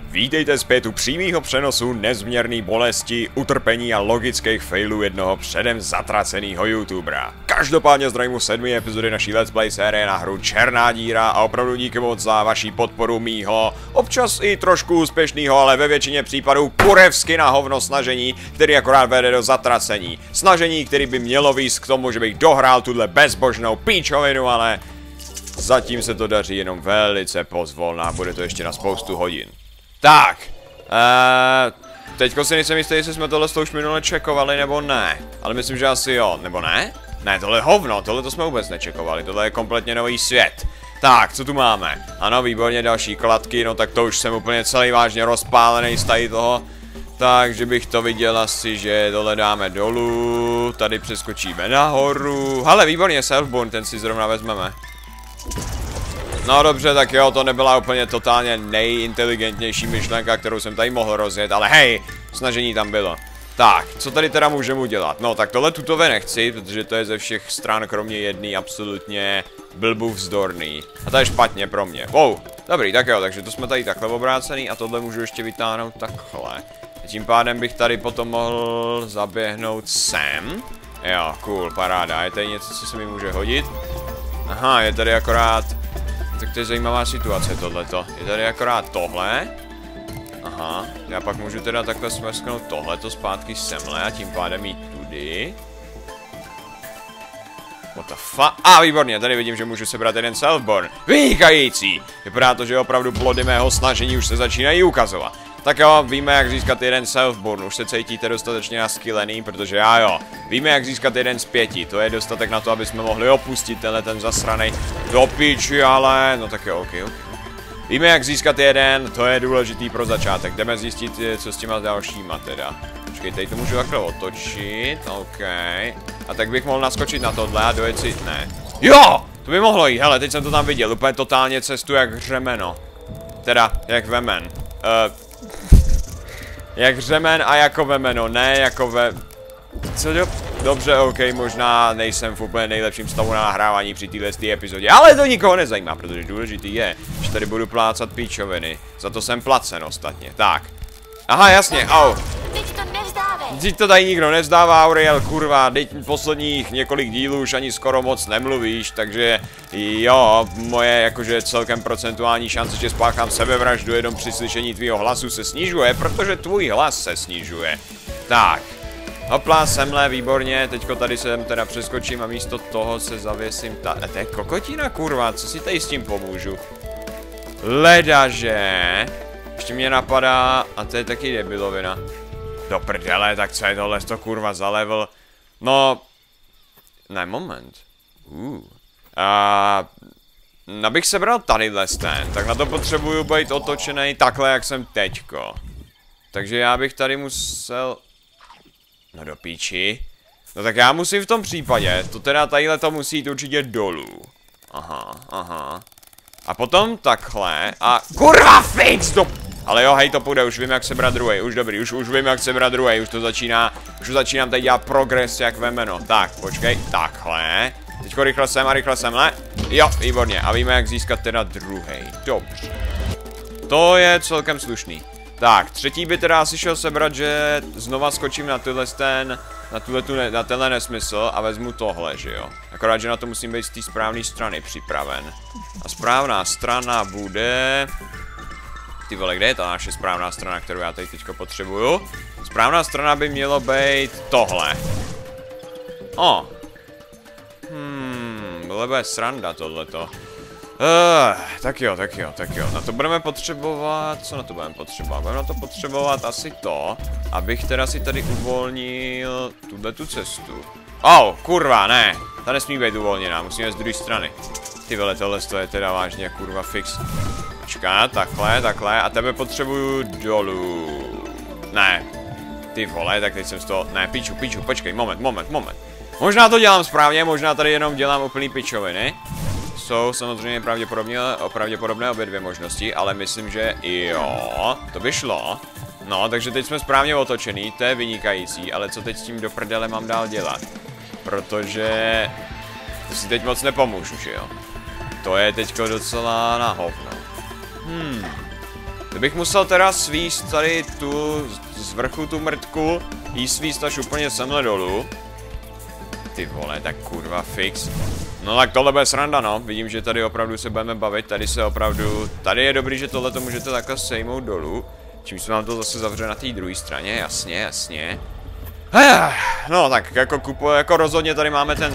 Vítejte zpět u přímého přenosu nezměrný bolesti, utrpení a logických failů jednoho předem zatraceného youtubera. Každopádně zdravím u 7. epizody naší Let's Play série na hru Černá díra a opravdu díky moc za vaši podporu mýho, občas i trošku úspěšného, ale ve většině případů kurevsky na hovno snažení, který akorát vede do zatracení. Snažení, který by mělo vést k tomu, že bych dohrál tuhle bezbožnou píčovinu, ale zatím se to daří jenom velice pozvolna, bude to ještě na spoustu hodin. Tak, teďko si nejsem jistý, jestli jsme tohle už minule čekovali nebo ne, ale myslím, že asi jo, nebo ne? Ne, tohle je hovno, tohle to jsme vůbec nečekovali, tohle je kompletně nový svět. Tak, co tu máme? Ano, výborně, další kladky, no tak to už jsem úplně celý vážně rozpálený z tady toho. Takže bych to viděl asi, že tohle dáme dolů, tady přeskočíme nahoru. Hele, výborně, Selfborn, ten si zrovna vezmeme. No dobře, tak jo, to nebyla úplně totálně nejinteligentnější myšlenka, kterou jsem tady mohl rozjet, ale hej, snažení tam bylo. Tak, co tady teda můžeme udělat? No, tak tohle tutové nechci, protože to je ze všech stran kromě jedný absolutně blbůvzdorný. A to je špatně pro mě. Wow, dobrý, tak jo, takže to jsme tady takhle obrácený a tohle můžu ještě vytáhnout takhle. A tím pádem bych tady potom mohl zaběhnout sem. Jo, cool, paráda, je tady něco, co se mi může hodit? Aha, je tady akorát... Tak to je zajímavá situace tohleto. Je tady akorát tohle. Aha, já pak můžu teda takhle smrsknout tohleto zpátky semhle a tím pádem jít tudy. What the fuck? A výborně, tady vidím, že můžu sebrat jeden Selfborn. Vynikající! Vypadá to, že opravdu plody mého snažení už se začínají ukazovat. Tak jo, víme, jak získat jeden Selfborn, už se cítíte dostatečně naskylený, protože já jo. Víme, jak získat jeden z 5, to je dostatek na to, aby jsme mohli opustit tenhle ten zasranej do piči, ale... No tak jo, ok. Víme, jak získat jeden, to je důležitý pro začátek, jdeme zjistit, co s těma dalšíma teda. Počkej, tady to můžu takhle otočit, ok. A tak bych mohl naskočit na tohle a dojet si... Ne. Jo! To by mohlo jít, hele, teď jsem to tam viděl, úplně totálně cestu jak hřemeno. Teda, jak vemen. Jak hřemen a jako vemeno, ne jako ve... Co do... Dobře, ok, možná nejsem v úplně nejlepším stavu na nahrávání při této epizodě, ale to nikoho nezajímá, protože důležitý je, že tady budu plácat píčoviny. Za to jsem placen ostatně, tak. Aha, jasně, au. Teď to tady nikdo nevzdává, Auriel, kurva, teď posledních několik dílů už ani skoro moc nemluvíš, takže jo, moje jakože celkem procentuální šance, že spáchám sebevraždu jenom při slyšení tvýho hlasu se snižuje, protože tvůj hlas se snižuje. Tak, hopla, semhle, výborně, teďko tady sem teda přeskočím a místo toho se zavěsím to je kokotina, kurva, co si tady s tím pomůžu? Ledaže, ještě mě napadá, a to je taky debilovina. Do prdele, tak co je tohle to kurva za level? No... Ne, moment. Abych sebral tadyhle stand, tak na to potřebuju být otočený takhle, jak jsem teďko. Takže já bych tady musel... No do píči. No tak já musím v tom případě, to teda tadyhle to musí jít určitě dolů. Aha, aha. A potom takhle a... Kurva fix do... Ale jo, hej, to půjde, už vím, jak sebrat druhej, už dobrý, už vím, jak sebrat druhej, už to začíná, už začínám tady dělat progres jak vemeno. Tak, počkej, takhle. Teďko rychle sem a rychle semhle. Jo, výborně, a víme, jak získat teda druhej. Dobře. To je celkem slušný. Tak, třetí by teda asi šel sebrat, že znova skočím na na tenhle nesmysl a vezmu tohle, že jo. Akorát, že na to musím být z té správné strany připraven. A správná strana bude... Ty vole, kde je ta naše správná strana, kterou já tady teďko potřebuju? Správná strana by mělo být tohle. O. Tohle bude sranda tohleto. Tak jo. Na to budeme potřebovat... Co na to budeme potřebovat? Budeme na to potřebovat asi to, abych teda si tady uvolnil tu cestu. Kurva, ne. Ta nesmí být uvolněná, musíme z druhé strany. Ty vole, tohle je teda vážně kurva fix. Počkat, takhle, a tebe potřebuju dolů. Ne. Ty vole, tak teď jsem z toho... Ne, piču, počkej, moment. Možná to dělám správně, možná tady jenom dělám úplný pičoviny. Jsou samozřejmě pravděpodobné obě dvě možnosti, ale myslím, že jo, to by šlo. No, takže teď jsme správně otočený, to je vynikající, ale co teď s tím do prdele mám dál dělat? Protože... To si teď moc nepomůžu, že jo? To je teďko docela na hovno. To bych musel teda svíst tady tu, z vrchu tu mrtku, jí svíst až úplně semhle dolů. Ty vole, tak kurva fix. No tak tohle bude sranda, no. Vidím, že tady opravdu se budeme bavit, tady se opravdu... Tady je dobrý, že tohle to můžete takhle sejmout dolů. Čímž se vám to zase zavře na té druhé straně, jasně, jasně. No tak jako rozhodně tady máme ten...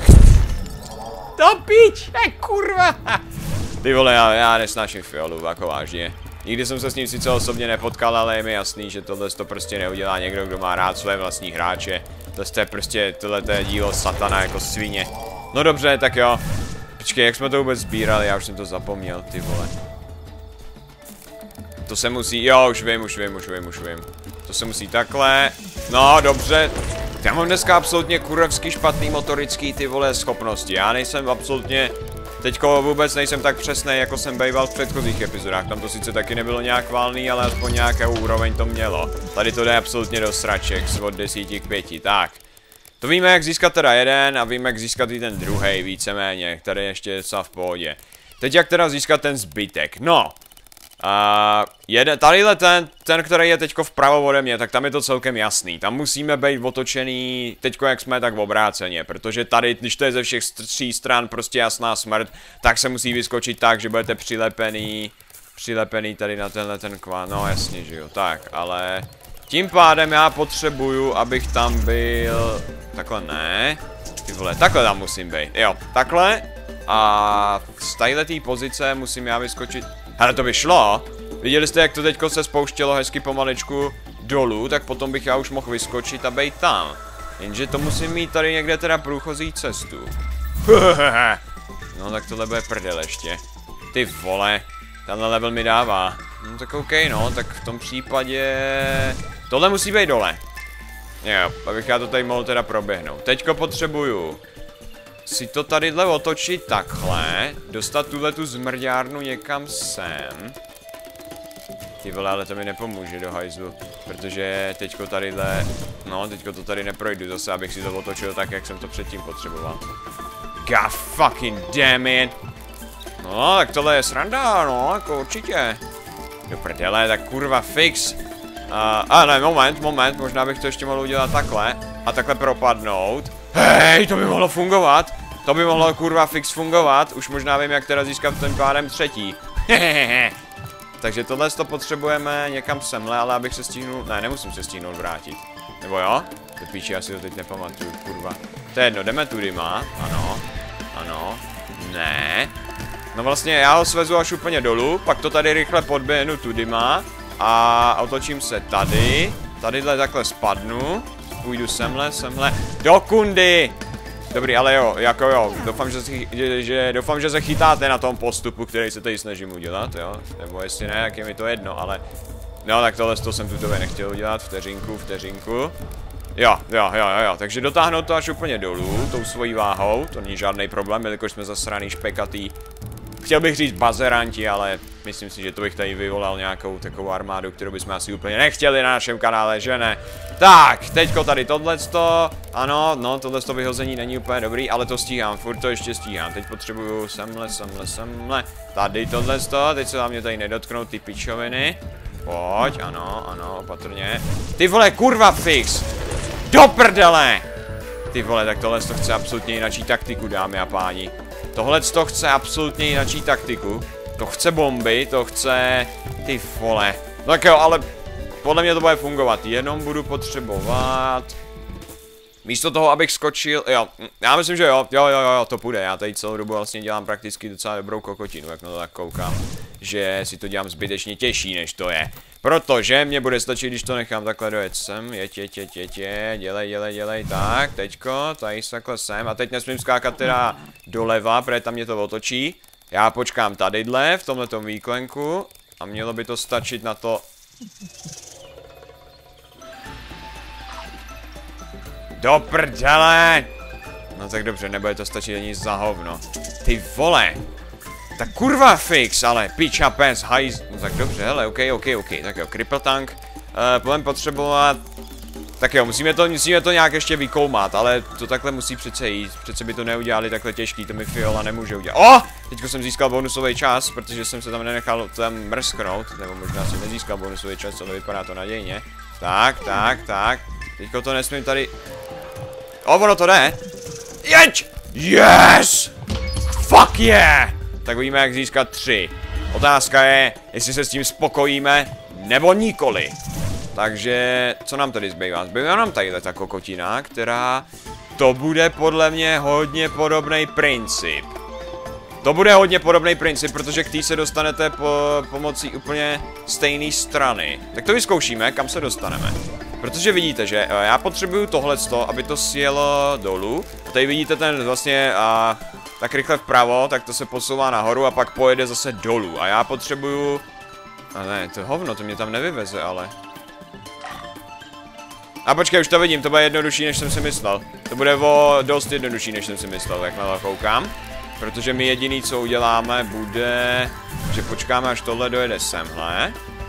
To pič, kurva! Ty vole, já nesnáším Fiolu, jako vážně. Nikdy jsem se s ním sice osobně nepotkal, ale je mi jasný, že tohle to prostě neudělá někdo, kdo má rád své vlastní hráče. To je prostě, tohle je dílo satana jako svině. No dobře, tak jo. Počkej, jak jsme to vůbec sbírali, já už jsem to zapomněl, ty vole. To se musí, jo, už vím. To se musí takhle. No, dobře. Já mám dneska absolutně kurevsky špatný motorický, ty vole, schopnosti. Já nejsem absolutně... Teďko vůbec nejsem tak přesný, jako jsem býval v předchozích epizodách. Tam to sice taky nebylo nějak válný, ale aspoň nějakou úroveň to mělo. Tady to jde absolutně do sraček, od 10 k 5, tak. To víme, jak získat teda jeden a víme, jak získat i ten druhý víceméně, který ještě je docela v pohodě. Teď jak teda získat ten zbytek, no. Tadyhle ten, který je teďko vpravo ode mě, tak tam je to celkem jasný. Tam musíme být otočený, teďko jak jsme, tak v obráceně. Protože tady, když to je ze všech tří stran prostě jasná smrt, tak se musí vyskočit tak, že budete přilepený tady na tenhle ten kván. No jasně, že jo, tak, ale... Tím pádem já potřebuju, abych tam byl... Takhle ne. Ty vole, takhle tam musím být. Jo, takhle. A z této pozice musím já vyskočit... Ale to by šlo. Viděli jste, jak to teďko se spouštělo hezky pomaličku dolů, tak potom bych já už mohl vyskočit a být tam. Jenže to musím mít tady někde teda průchozí cestu. No tak tohle bude prdel ještě. Ty vole, tenhle level mi dává. No tak OK, no, tak v tom případě... Tohle musí být dole. Jo, abych já to tady mohl teda proběhnout. Teďko potřebuju si to tadyhle otočit takhle, dostat tu zmrďárnu někam sem. Ty vole, ale to mi nepomůže do hajzlu, protože teďko tadyhle, no teďko to tady neprojdu zase, abych si to otočil tak, jak jsem to předtím potřeboval. God fucking damn it. No, tak tohle je sranda, no, jako určitě. Do prdele, tak kurva fix. Ne, moment, možná bych to ještě mohl udělat takhle a takhle propadnout. Hej, to by mohlo fungovat. To by mohlo kurva fix fungovat. Už možná vím, jak teda získat ten pádem třetí. Takže tohle to potřebujeme někam semhle, ale abych se stihnul... Ne, nemusím se stihnout vrátit. Nebo jo? To píči, já si to teď nepamatuju, kurva. To je jedno, jdeme tudy má. Ano. Ne. No vlastně já ho svezu až úplně dolů, pak to tady rychle podběhnu tudy má. A otočím se tady. Tadyhle takhle spadnu. Půjdu semhle. Do kundy! Dobrý, ale jo, jako jo. Doufám, že se chytáte na tom postupu, který se tady snažím udělat, jo. Nebo jestli ne, jak je mi to jedno, ale... No, tak tohle jsem tutově nechtěl udělat. Vteřinku. Jo. Takže dotáhnout to až úplně dolů, tou svojí váhou. To není žádný problém, jelikož jsme zasraný špekatý. Chtěl bych říct bazeranti, ale myslím si, že to bych tady vyvolal nějakou takovou armádu, kterou bychom asi úplně nechtěli na našem kanále, že ne? Tak, teďko tady tohleto, ano, no tohleto vyhození není úplně dobrý, ale to stíhám, furt to ještě stíhám. Teď potřebuju semhle, tady tohleto, teď se vám mě tady nedotknou ty pičoviny. Pojď, ano, opatrně. Ty vole, kurva fix! Do prdele! Ty vole, tak tohle to chce absolutně jináčí taktiku, dámy a páni. Tohle to chce absolutně jináčí taktiku. To chce bomby, to chce... Ty vole. No tak jo, ale podle mě to bude fungovat. Jenom budu potřebovat... Místo toho, abych skočil... Jo, já myslím, že jo, to půjde. Já tady celou dobu vlastně dělám prakticky docela dobrou kokotinu, jak na to tak koukám. Že si to dělám zbytečně těžší, než to je. Protože mě bude stačit, když to nechám takhle dojet sem. Dělej, tak, teďko, tady takhle sem. A teď nesmím skákat teda doleva, protože tam mě to otočí. Já počkám tadyhle, v tomhletom výklenku. A mělo by to stačit na to... Do prdele! No tak dobře, nebude to stačit ani za hovno. Ty vole! Tak kurva fix, ale piča pes, hajz... No tak dobře, hele, ok. Tak jo, cripple tank. Budeme potřebovat... Tak jo, musíme to nějak ještě vykoumat, ale to takhle musí přece jít. Přece by to neudělali takhle těžký, to mi Fiola nemůže udělat. Teďko jsem získal bonusový čas, protože jsem se tam nenechal tam mrsknout, nebo možná jsem nezískal bonusový čas, ale vypadá to nadějně. Tak. Teďko to nesmím tady... ono to jde. Jeď! Yes! Fuck yeah! Tak uvidíme, jak získat 3. Otázka je, jestli se s tím spokojíme, nebo nikoli. Takže, co nám tady zbývá? Zbývá nám tadyhle ta kokotina, která... To bude podle mě hodně podobný princip. Protože k té se dostanete pomocí úplně stejné strany. Tak to vyzkoušíme, kam se dostaneme. Protože vidíte, že já potřebuju tohleto, aby to sjelo dolů. A tady vidíte ten vlastně tak rychle vpravo, tak to se posouvá nahoru a pak pojede zase dolů. A já potřebuju... A ne, to hovno, to mě tam nevyveze, ale... A počkej, už to vidím, to bude jednodušší, než jsem si myslel. To bude dost jednodušší, než jsem si myslel, jak na to koukám. Protože my jediný, co uděláme, bude... Že počkáme, až tohle dojede semhle.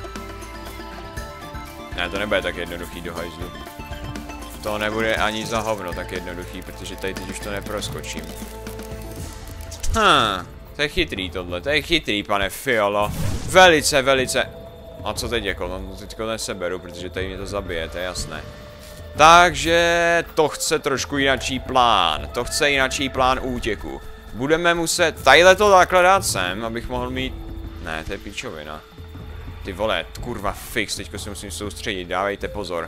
Ne, to nebude tak jednoduchý do hajzlu. To nebude ani za hovno tak jednoduchý, protože tady teď už to neproskočím. To je chytrý tohle, to je chytrý, pane Fiolo. Velice. A co teď jako, no teďko neseberu, protože tady mě to zabije, to je jasné. Takže to chce trošku jinačí plán. To chce jinačí plán útěku. Budeme muset tadyhle to takhle dát sem, abych mohl mít... Ne, to je pičovina. Ty vole, kurva fix, teďko se musím soustředit, dávejte pozor.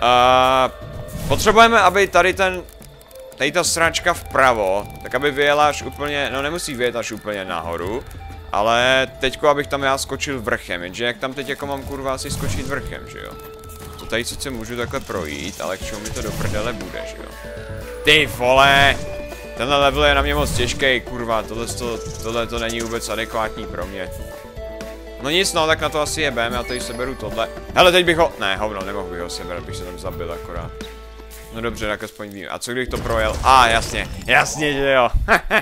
Potřebujeme, aby tady ta sračka vpravo, tak aby vyjela až úplně, no nemusí vyjet až úplně nahoru. Ale teďko, abych tam já skočil vrchem, jenže jak tam teď jako mám kurva asi skočit vrchem, že jo? To tady sice můžu takhle projít, ale k čemu mi to do prdele bude, že jo? Ty vole! Tenhle level je na mě moc těžký, kurva, tohle to není vůbec adekvátní pro mě. No nic, no, tak na to asi jebem, já tady seberu tohle. Hele, teď bych ho... Ne, hovno, nemohl bych ho sebrat, bych se tam zabil akorát. No dobře, tak aspoň vím. A co kdybych to projel? Jasně, že jo.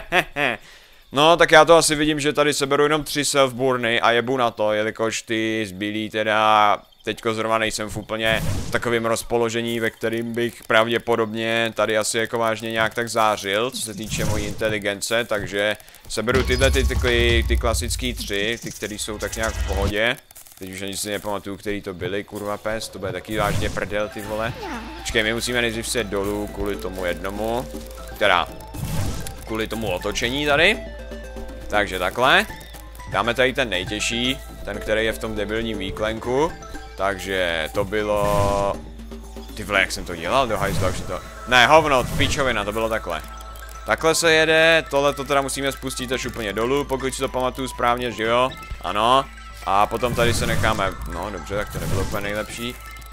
No, tak já to asi vidím, že tady seberu jenom 3 self-burny a jebu na to, jelikož ty zbylí teda... Teďko zrovna nejsem v úplně takovém rozpoložení, ve kterým bych pravděpodobně tady asi jako vážně nějak tak zářil, co se týče mojí inteligence, takže seberu tyhle ty klasický 3, ty, které jsou tak nějak v pohodě. Teď už ani si nepamatuju, který to byly, kurva pes, to bude taky vážně prdel, ty vole. Počkej, my musíme nejdřív se dolů kvůli tomu jednomu, teda kvůli tomu otočení tady. Takže takhle. Dáme tady ten nejtěžší, ten, který je v tom debilním výklenku. Takže to bylo... Ty vole, jak jsem to dělal do hajzla, už to... Ne, hovno, pičovina, to bylo takhle. Takhle se jede, tohle to teda musíme spustit až úplně dolů, pokud si to pamatuju správně, že jo? Ano. A potom tady se necháme... No, dobře, tak to nebylo úplně nejlepší.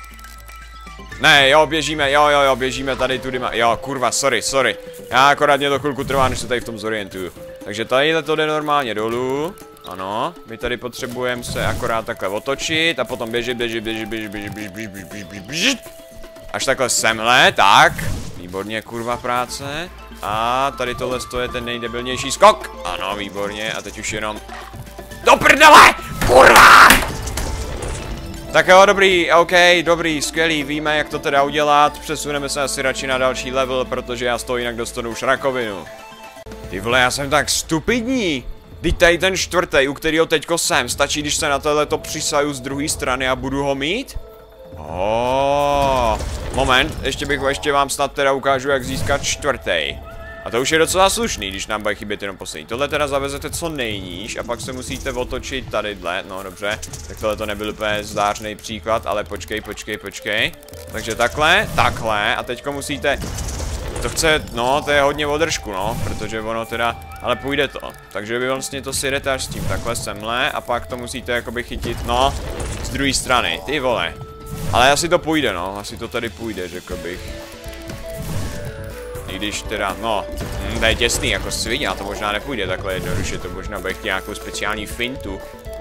Ne, jo, běžíme, jo, běžíme tady tudy jo, kurva, sorry. Já akorát mě to chvilku trvá, než se tady v tom zorientuju. Takže tadyhle to jde normálně dolů. Ano, my tady potřebujeme se akorát takhle otočit a potom běžit. Až takhle semhle, tak. Výborně, kurva práce. A tady tohle je ten nejdebilnější skok. Ano, výborně, a teď už jenom... Do prdele! Kurva! Tak jo, dobrý, skvělý, víme, jak to teda udělat. Přesuneme se asi radši na další level, protože já z toho jinak dostanu už rakovinu. Ty vole, já jsem tak stupidní. Teď tady ten 4., u kterého teďko jsem, stačí, když se na tohleto přisaju z druhé strany a budu ho mít? Moment, ještě vám snad teda ukážu, jak získat 4. A to už je docela slušný, když nám bude chybět jenom poslední. Tohle teda zavezete co nejníž a pak se musíte otočit tadyhle, no dobře. Tak tohle to nebyl úplně zdářný příklad, ale počkej. Takže takhle a teďko musíte... To chce, no, to je hodně održku, no, protože ono teda, ale půjde to. Takže vy vlastně to si jdete až s tím takhle semhle a pak to musíte jakoby chytit, no, z druhé strany, ty vole. Ale asi to půjde, no, asi to tady půjde, řekl bych. I když teda, no, to je těsný jako svině, a to možná nepůjde takhle jednoduše, to možná bude chtít nějakou speciální fintu.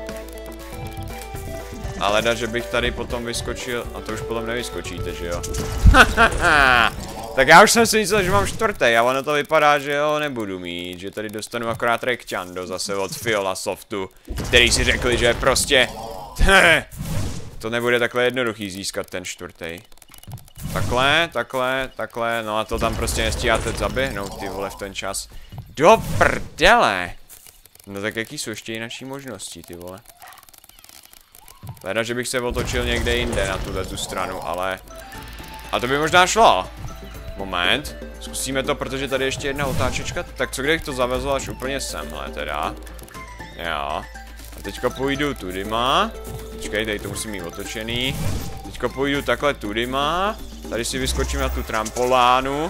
Ale da, že bych tady potom vyskočil, a to už potom nevyskočíte, že jo? Tak já už jsem si myslel, že mám 4. a ono to vypadá, že ho nebudu mít, že tady dostanu akorát rekťando zase od Fiola Softu, který si řekli, že prostě... To nebude takhle jednoduchý získat ten 4. Takhle, no a to tam prostě nestíháte zaběhnout, ty vole, v ten čas. Do prdele! No tak jaký jsou ještě jináčí možnosti, ty vole? Teda, že bych se otočil někde jinde na tu stranu, ale... A to by možná šlo. Moment. Zkusíme to, protože tady ještě jedna otáčečka. Tak co kdybych to zavezl až úplně semhle teda? Jo. A teďka půjdu tudyma. Počkej, tady to musím mít otočený. Teďka půjdu takhle tudyma. Tady si vyskočím na tu trampolánu.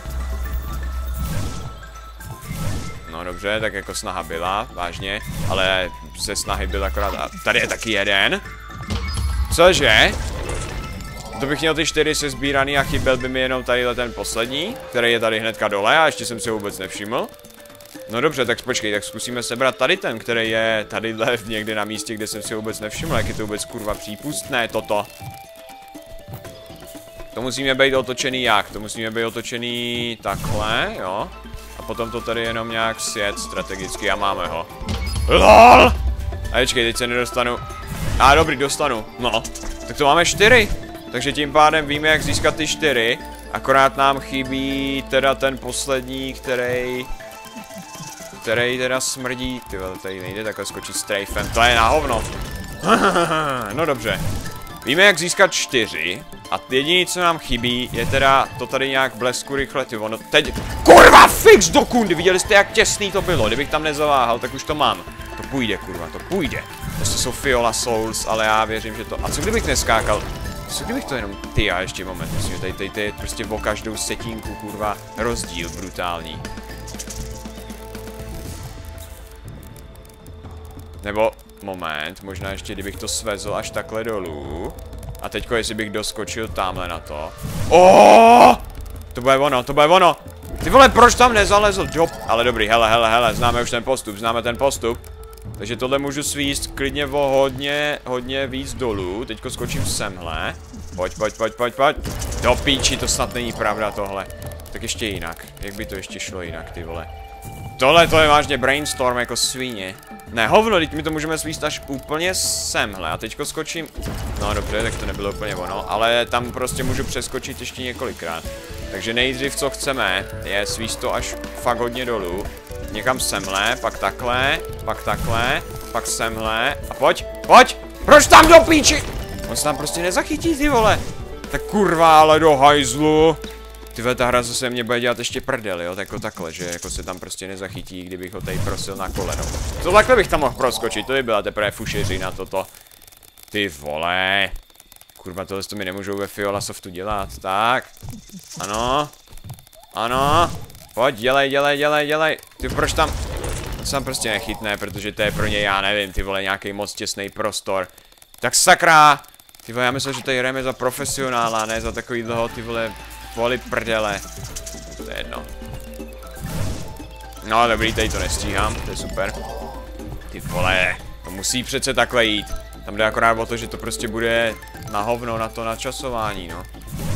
No dobře, tak jako snaha byla, vážně. Ale ze snahy byl akorát... A tady je taky jeden. Cože? To bych měl ty 4 sezbíraný a chyběl by mi jenom tadyhle ten poslední, který je tady hnedka dole a ještě jsem si ho vůbec nevšiml. No dobře, tak počkej, tak zkusíme sebrat tady ten, který je tadyhle někde na místě, kde jsem si ho vůbec nevšiml, jak je to vůbec kurva přípustné toto. To musíme být otočený jak? To musíme být otočený takhle, jo? A potom to tady jenom nějak sjet strategicky a máme ho. LOL! A počkej, teď se nedostanu. A dobrý, dostanu, no. Tak to máme 4. Takže tím pádem víme, jak získat ty 4. Akorát nám chybí teda ten poslední, který teda smrdí. Ty vole, tady nejde takhle skočit strafem, to je na hovno. No dobře. Víme, jak získat 4. A jediné, co nám chybí, je teda to tady nějak blesku rychle. Ty ono teď... Kurva, fix do kundy! Viděli jste, jak těsný to bylo. Kdybych tam nezaváhal, tak už to mám. To půjde, kurva, to půjde. Prostě jsou Fiola Souls, ale já věřím, že to... A co kdybych neskákal? Co kdybych to jenom... Ty a ještě moment, myslím, že tady je prostě o každou setinku, kurva, rozdíl brutální. Nebo, moment, možná ještě kdybych to svezl až takhle dolů. A teďko, jestli bych doskočil tamhle na to. Oh! To bude ono, to bude ono! Ty vole, proč tam nezalezl? Job. Ale dobrý, hele, známe už ten postup, známe ten postup. Takže tohle můžu svíst klidně o hodně víc dolů. Teďko skočím semhle. Pojď. Do píči, to snad není pravda tohle. Tak ještě jinak. Jak by to ještě šlo jinak, ty vole? Tohle to je vážně brainstorm jako svíně. Ne, hovno, teď my to můžeme svíst až úplně semhle. A teďko skočím... No dobře, tak to nebylo úplně ono. Ale tam prostě můžu přeskočit ještě několikrát. Takže nejdřív, co chceme, je svíst to až fakt hodně dolů. Někam semhle, pak takhle, pak semhle. A pojď! Proč tam do píči? On se tam prostě nezachytí, ty vole. Tak kurva, ale do hajzlu. Tyhle, ta hra zase mě bude dělat ještě prdel, jo, jako takhle, že jako se tam prostě nezachytí, kdybych ho tady prosil na koleno. To takhle bych tam mohl proskočit, to by byla teprve fušeřina toto. Ty vole. Kurva, tohle to mi nemůžou ve Fiola Softu dělat, tak. Ano. Pojď, dělej. Ty proč tam... To se tam prostě nechytne, protože to je pro ně, já nevím, ty vole, nějaký moc těsný prostor. Tak sakra. Ty vole, já myslím, že tady hrajeme za profesionála, ne za takovýhleho, ty vole... Voli prdele. To je jedno. No dobrý, tady to nestíhám, to je super. Ty vole, to musí přece takhle jít. Tam jde akorát o to, že to prostě bude na hovno na to načasování, no.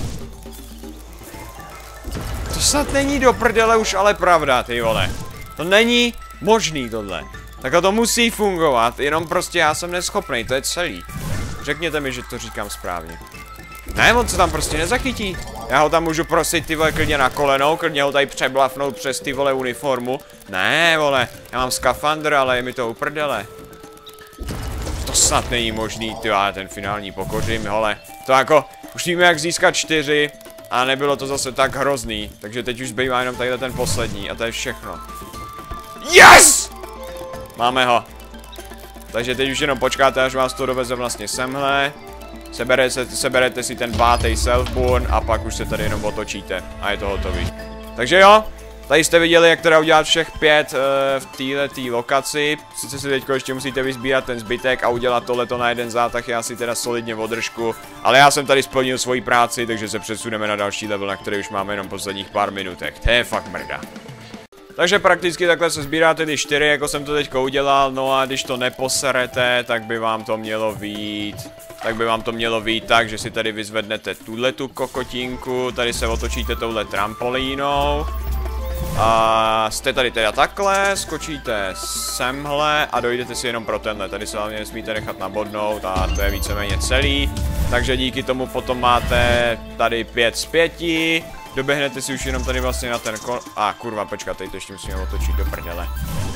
To snad není do prdele už ale pravda, ty vole. To není možný tohle. Takhle to musí fungovat, jenom prostě já jsem neschopnej, to je celý. Řekněte mi, že to říkám správně. Ne, on se tam prostě nezachytí. Já ho tam můžu prosit, ty vole, klidně na kolenou, klidně ho tady přeblafnout přes ty vole uniformu. Ne, vole, já mám skafandr, ale je mi to uprdele. To snad není možný, ty já ten finální pokořím, hele. To jako, už víme jak získat 4 a nebylo to zase tak hrozný. Takže teď už zbývá jenom tadyhle ten poslední a to je všechno. Yes! Máme ho. Takže teď už jenom počkáte, až vás to doveze vlastně semhle. Seberete si ten 5. Selfborn a pak už se tady jenom otočíte a je to hotový. Takže jo, tady jste viděli, jak teda udělat všech 5 v této lokaci. Sice si teďko ještě musíte vyzbírat ten zbytek a udělat tohleto na jeden zátah, já si teda solidně održku. Ale já jsem tady splnil svoji práci, takže se přesuneme na další level, na který už máme jenom posledních pár minutek. To je fakt mrda. Takže prakticky takhle se sbíráte ty 4, jako jsem to teďko udělal, no a když to neposerete, tak by vám to mělo vyjít. Tak, že si tady vyzvednete tuhletu kokotinku, tady se otočíte touhle trampolínou. Jste tady teda takhle, skočíte semhle a dojdete si jenom pro tenhle. Tady se hlavně nesmíte nechat nabodnout a to je víceméně celý. Takže díky tomu potom máte tady 5 z 5. Doběhnete si už jenom tady vlastně na ten kurva, počkat, tady to ještě musíme otočit do prdele.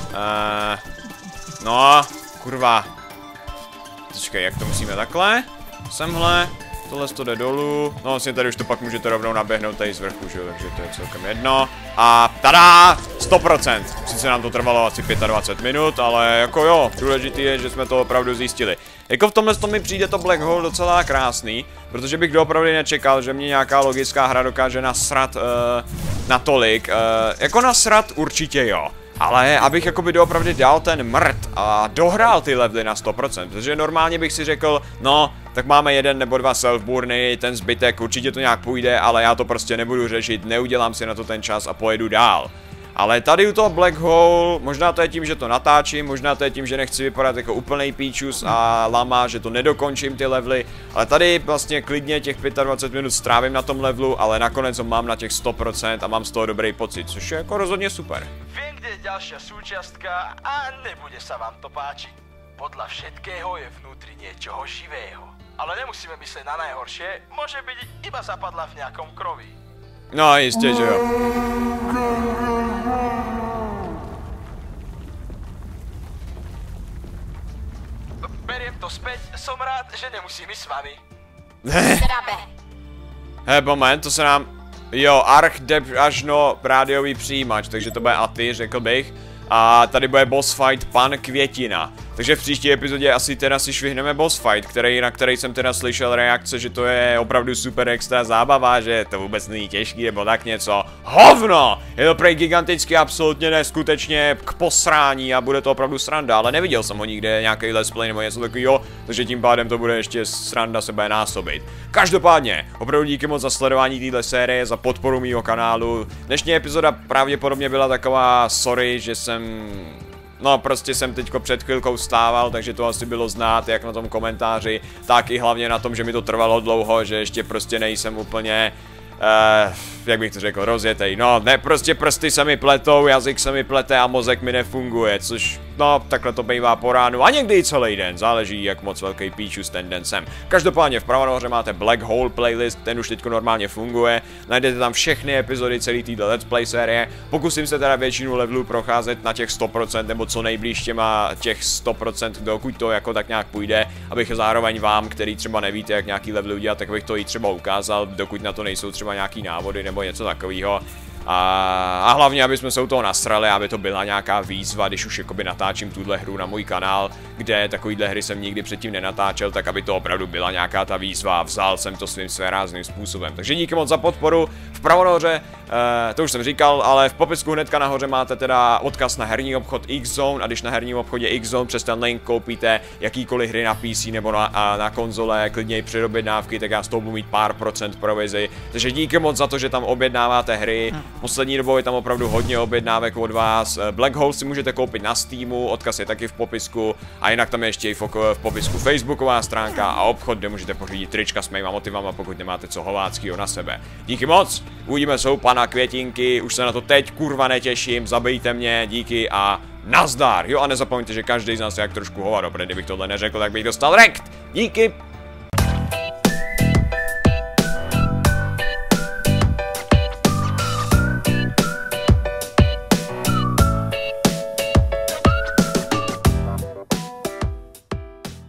No, kurva. Počkej, jak to musíme takhle? Semhle. Tohle to jde dolů, no vlastně tady už to pak můžete rovnou naběhnout tady z vrchu, že jo, takže to je celkem jedno. A tada, 100%, sice nám to trvalo asi 25 minut, ale jako jo, důležitý je, že jsme to opravdu zjistili. Jako v tomhle mi přijde to Black Hole docela krásný, protože bych doopravdy nečekal, že mě nějaká logická hra dokáže nasrat natolik, jako nasrat určitě jo. Ale abych jakoby doopravdy dal ten mrt a dohrál ty levely na 100%, protože normálně bych si řekl, no, tak máme 1 nebo 2 selfburny, ten zbytek určitě to nějak půjde, ale já to prostě nebudu řešit, neudělám si na to ten čas a pojedu dál. Ale tady u toho Black Hole, možná to je tím, že to natáčím, možná to je tím, že nechci vypadat jako úplnej píčus a lama, že to nedokončím ty levely, ale tady vlastně klidně těch 25 minut strávím na tom levelu, ale nakonec ho mám na těch 100% a mám z toho dobrý pocit, což je jako rozhodně super. Viem, kde je ďalšia súčiastka a nebude sa vám to páčiť. Podľa všetkého je vnútri niečoho živého. Ale nemusíme mysleť na najhoršie, môže byť iba zapadla v nejakom kroví. No jistě, že jo. Beriem to späť, som rád, že nemusím ísť s vami. Moment, to se nám... Jo, Arch Deb Ažno rádiový přijímač, takže to bude Aty, řekl bych. A tady bude boss fight Pan Květina. Takže v příští epizodě asi teda si švihneme boss fight, na který jsem teda slyšel reakce, že to je opravdu super extra zábava, že to vůbec není těžký nebo tak něco. Hovno! Je to prej giganticky, absolutně neskutečně k posrání a bude to opravdu sranda, ale neviděl jsem ho nikde nějaký let's play nebo něco takového, takže tím pádem to bude ještě sranda se bude násobit. Každopádně, opravdu díky moc za sledování téhle série, za podporu mýho kanálu. Dnešní epizoda pravděpodobně byla taková sorry, že jsem... No prostě jsem teďko před chvilkou stával, takže to asi bylo znát jak na tom komentáři, tak i hlavně na tom, že mi to trvalo dlouho, že ještě prostě nejsem úplně, jak bych to řekl, rozjetej. No, ne, prostě prsty se mi pletou, jazyk se mi plete a mozek mi nefunguje, což, no, takhle to bývá po ránu a někdy i celý den, záleží jak moc velký píčus ten den jsem. Každopádně vpravo nahoře máte Black Hole playlist, ten už teďko normálně funguje, najdete tam všechny epizody celé této let's play série, pokusím se teda většinu levelů procházet na těch 100% nebo co nejblíž těma těch 100%, dokud to jako tak nějak půjde, abych zároveň vám, který třeba nevíte jak nějaký level udělat, tak bych to i třeba ukázal, dokud na to nejsou třeba nějaký návody nebo něco takového. A hlavně, aby jsme se u toho nasrali, aby to byla nějaká výzva, když už jakoby natáčím tuhle hru na můj kanál, kde takovýhle hry jsem nikdy předtím nenatáčel, tak aby to opravdu byla nějaká ta výzva a vzal jsem to svým svérázným způsobem. Takže díky moc za podporu. Vpravo nahoře, to už jsem říkal, ale v popisku hnedka nahoře máte teda odkaz na herní obchod X-Zone a když na herním obchodě X-Zone přes ten link koupíte jakýkoliv hry na PC nebo na konzole, klidně i předobjednávky, tak já z toho budu mít pár procent provizi. Takže díky moc za to, že tam objednáváte hry. Poslední dobou je tam opravdu hodně objednávek od vás. Black Hole si můžete koupit na Steamu, odkaz je taky v popisku a jinak tam je ještě i v popisku facebooková stránka a obchod, kde můžete pořídit trička s mýma motivama, pokud nemáte co hováckýho na sebe. Díky moc, uvidíme se u Pana Květinky, už se na to teď kurva netěším, zabijte mě, díky a nazdar. Jo a nezapomeňte, že každý z nás je jak trošku hovado, protože kdybych tohle neřekl, tak bych dostal rekt. Díky.